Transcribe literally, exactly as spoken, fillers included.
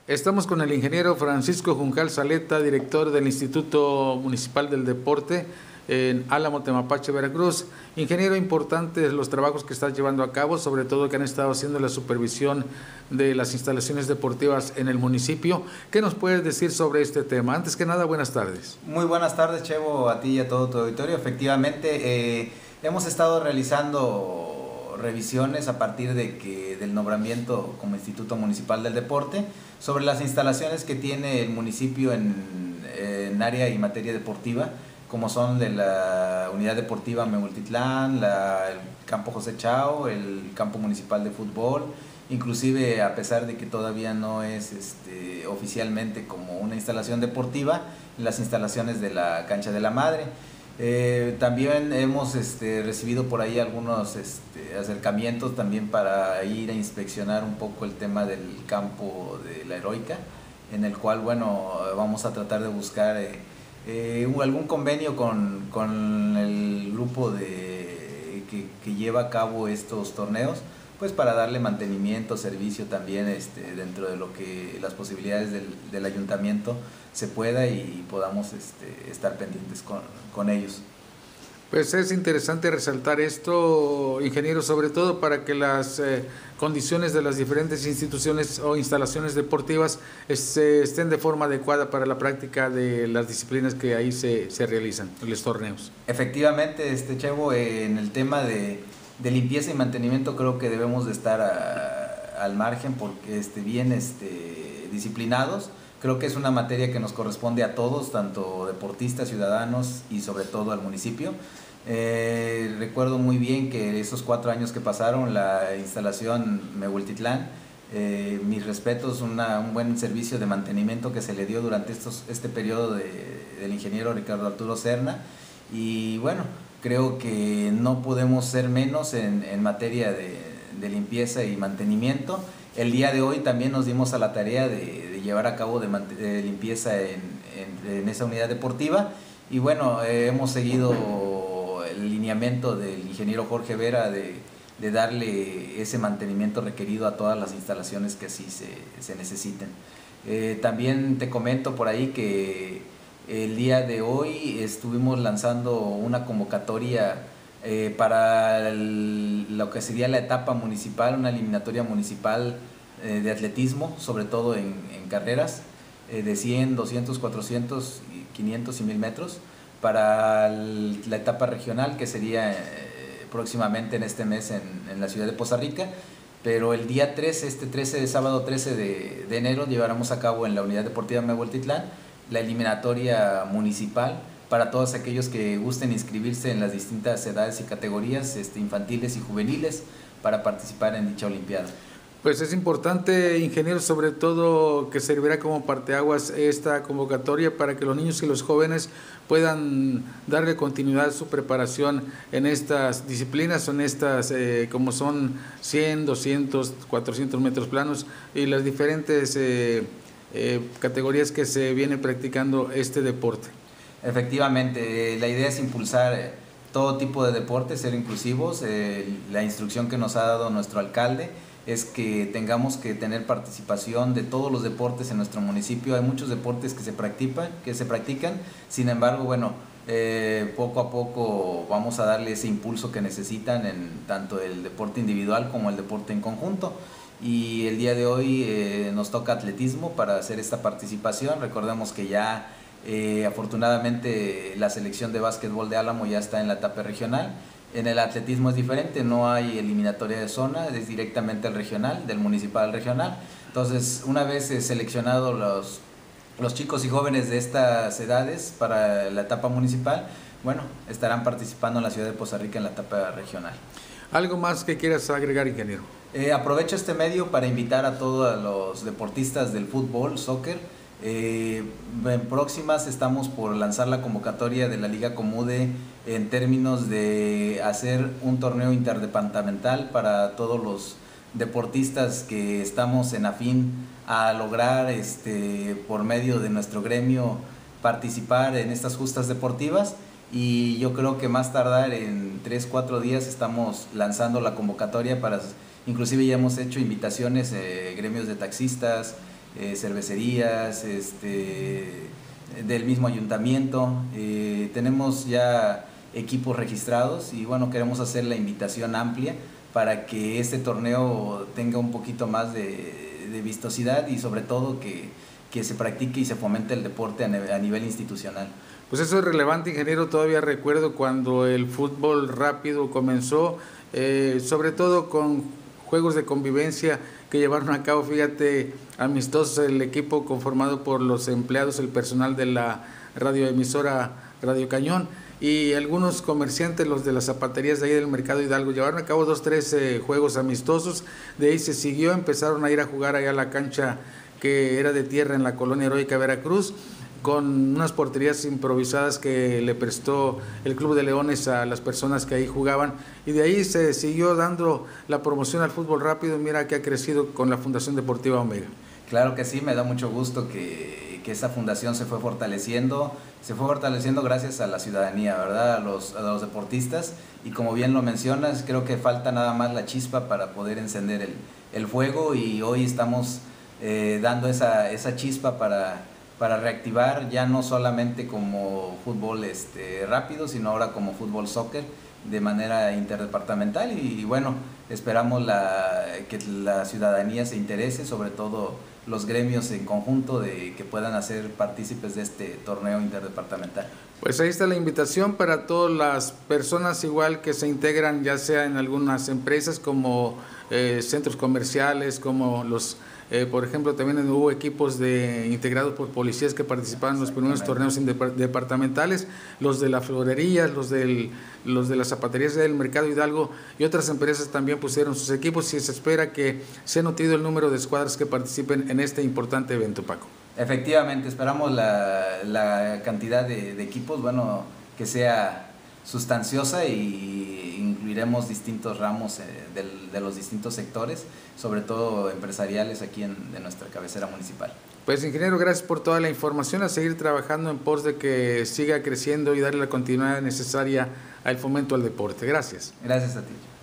Estamos con el ingeniero Francisco Juncal Saleta, director del Instituto Municipal del Deporte en Álamo, Temapache, Veracruz. Ingeniero, importantes los trabajos que estás llevando a cabo, sobre todo que han estado haciendo la supervisión de las instalaciones deportivas en el municipio. ¿Qué nos puedes decir sobre este tema? Antes que nada, buenas tardes. Muy buenas tardes, Chevo, a ti y a todo tu auditorio. Efectivamente, eh, hemos estado realizando revisiones a partir de que del nombramiento como Instituto Municipal del Deporte sobre las instalaciones que tiene el municipio en, en área y materia deportiva, como son de la Unidad Deportiva Mehueltitlán, la, el Campo José Chao, el Campo Municipal de Fútbol, inclusive a pesar de que todavía no es este, oficialmente como una instalación deportiva, las instalaciones de la Cancha de la Madre. Eh, también hemos este, recibido por ahí algunos este, acercamientos también para ir a inspeccionar un poco el tema del campo de la Heroica, en el cual, bueno, vamos a tratar de buscar eh, eh, algún convenio con, con el grupo de, que, que lleva a cabo estos torneos, pues para darle mantenimiento, servicio también este, dentro de lo que las posibilidades del, del ayuntamiento se pueda y podamos este, estar pendientes con, con ellos. Pues es interesante resaltar esto, ingeniero, sobre todo para que las eh, condiciones de las diferentes instituciones o instalaciones deportivas este, estén de forma adecuada para la práctica de las disciplinas que ahí se, se realizan, los torneos. Efectivamente, este Chevo, eh, en el tema de, de limpieza y mantenimiento creo que debemos de estar a, al margen porque este, bien este, disciplinados. Creo que es una materia que nos corresponde a todos, tanto deportistas, ciudadanos y sobre todo al municipio. Eh, recuerdo muy bien que esos cuatro años que pasaron, la instalación Mehueltitlán, eh, mis respetos, una, un buen servicio de mantenimiento que se le dio durante estos, este periodo de, del ingeniero Ricardo Arturo Serna. Y bueno, creo que no podemos ser menos en, en materia de, de limpieza y mantenimiento. El día de hoy también nos dimos a la tarea de, de llevar a cabo de, de limpieza en, en, en esa unidad deportiva y bueno, eh, hemos seguido el lineamiento del ingeniero Jorge Vera de, de darle ese mantenimiento requerido a todas las instalaciones que así se, se necesiten. Eh, también te comento por ahí que el día de hoy estuvimos lanzando una convocatoria Eh, para el, lo que sería la etapa municipal, una eliminatoria municipal eh, de atletismo, sobre todo en, en carreras eh, de cien, doscientos, cuatrocientos, quinientos y mil metros, para el, la etapa regional que sería eh, próximamente en este mes en, en la ciudad de Poza Rica, pero el día trece, este trece, sábado trece de, de enero, llevaremos a cabo en la Unidad Deportiva Mehueltitlán la eliminatoria municipal para todos aquellos que gusten inscribirse en las distintas edades y categorías este, infantiles y juveniles para participar en dicha olimpiada. Pues es importante, ingeniero, sobre todo que servirá como parteaguas esta convocatoria para que los niños y los jóvenes puedan darle continuidad a su preparación en estas disciplinas, en estas eh, como son cien, doscientos, cuatrocientos metros planos y las diferentes eh, eh, categorías que se viene practicando este deporte. Efectivamente, la idea es impulsar todo tipo de deportes, ser inclusivos. Eh, la instrucción que nos ha dado nuestro alcalde es que tengamos que tener participación de todos los deportes en nuestro municipio. Hay muchos deportes que se practican, que se practican. Sin embargo, bueno, eh, poco a poco vamos a darle ese impulso que necesitan en tanto el deporte individual como el deporte en conjunto. Y el día de hoy eh, nos toca atletismo para hacer esta participación. Recordemos que ya Eh, afortunadamente la selección de básquetbol de Álamo ya está en la etapa regional. En el atletismo es diferente, no hay eliminatoria de zona, es directamente el regional, del municipal al regional. Entonces, una vez eh, seleccionados los, los chicos y jóvenes de estas edades para la etapa municipal, bueno, estarán participando en la ciudad de Poza Rica en la etapa regional. ¿Algo más que quieras agregar, ingeniero? Eh, aprovecho este medio para invitar a todos los deportistas del fútbol, soccer. Eh, en próximas estamos por lanzar la convocatoria de la Liga Comude en términos de hacer un torneo interdepartamental para todos los deportistas que estamos en afín a lograr este, por medio de nuestro gremio participar en estas justas deportivas y yo creo que más tardar en tres, cuatro días estamos lanzando la convocatoria para, inclusive ya hemos hecho invitaciones, eh, gremios de taxistas, eh, cervecerías, este, del mismo ayuntamiento. Eh, tenemos ya equipos registrados y bueno, queremos hacer la invitación amplia para que este torneo tenga un poquito más de, de vistosidad y sobre todo que, que se practique y se fomente el deporte a, ne- a nivel institucional. Pues eso es relevante, ingeniero. Todavía recuerdo cuando el fútbol rápido comenzó, eh, sobre todo con juegos de convivencia que llevaron a cabo, fíjate, amistosos, el equipo conformado por los empleados, el personal de la radioemisora Radio Cañón y algunos comerciantes, los de las zapaterías de ahí del Mercado Hidalgo, llevaron a cabo dos, tres eh, juegos amistosos. De ahí se siguió, empezaron a ir a jugar allá a la cancha que era de tierra en la colonia heroica Veracruz, con unas porterías improvisadas que le prestó el Club de Leones a las personas que ahí jugaban, y de ahí se siguió dando la promoción al fútbol rápido. Mira que ha crecido con la Fundación Deportiva Omega. Claro que sí, me da mucho gusto que, que esa fundación se fue fortaleciendo, se fue fortaleciendo gracias a la ciudadanía, ¿verdad? A los, a los deportistas, y como bien lo mencionas, creo que falta nada más la chispa para poder encender el, el fuego, y hoy estamos eh, dando esa, esa chispa para... para reactivar ya no solamente como fútbol este, rápido, sino ahora como fútbol soccer de manera interdepartamental, y, y bueno, esperamos la, que la ciudadanía se interese, sobre todo los gremios en conjunto, de que puedan hacer partícipes de este torneo interdepartamental. Pues ahí está la invitación para todas las personas igual que se integran, ya sea en algunas empresas como eh, centros comerciales, como los Eh, por ejemplo, también hubo equipos de, integrados por policías que participaban en los primeros torneos departamentales, los de la florería, los, del, los de las zapaterías del Mercado Hidalgo y otras empresas también pusieron sus equipos, y se espera que sea nutrido el número de escuadras que participen en este importante evento, Paco. Efectivamente, esperamos la, la cantidad de, de equipos, bueno, que sea sustanciosa, y incluiremos distintos ramos eh, del, de los distintos sectores, sobre todo empresariales aquí en, de nuestra cabecera municipal. Pues ingeniero, gracias por toda la información, a seguir trabajando en pos de que siga creciendo y darle la continuidad necesaria al fomento al deporte. Gracias. Gracias a ti.